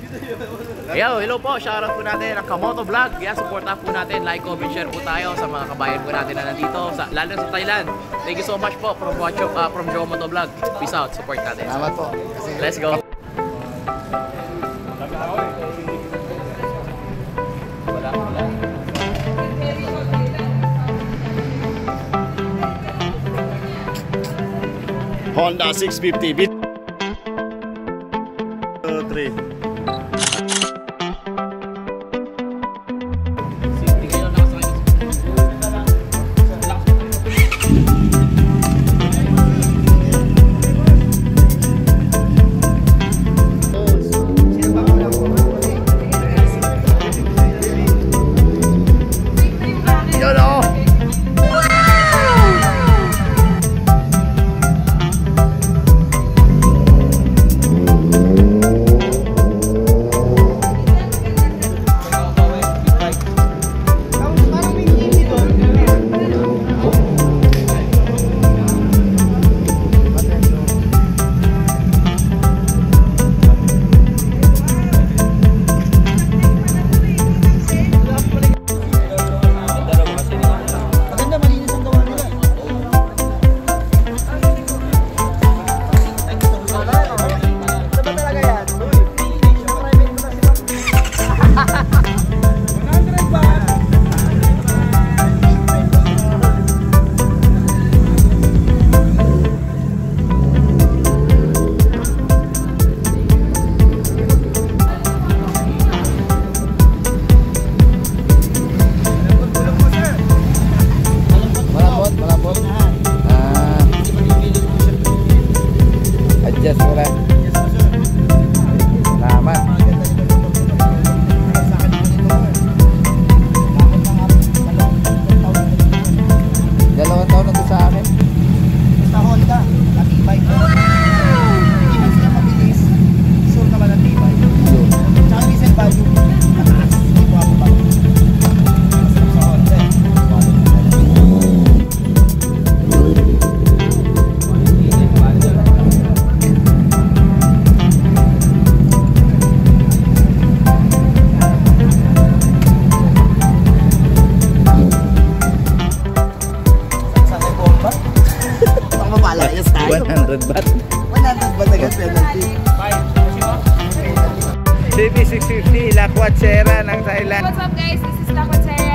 Yo, hello po, shoutout po natin ang Kamoto Vlog. Yan, supportan po natin, like, comment, share po tayo sa mga kabayan po natin na nandito, lalo sa Thailand. Thank you so much po from Joe Moto Vlog. Peace out, support natin. Salamat po. Let's go. Honda 650 3. CB650, La Quatsera ng Thailand. What's up guys? This is La Quatsera.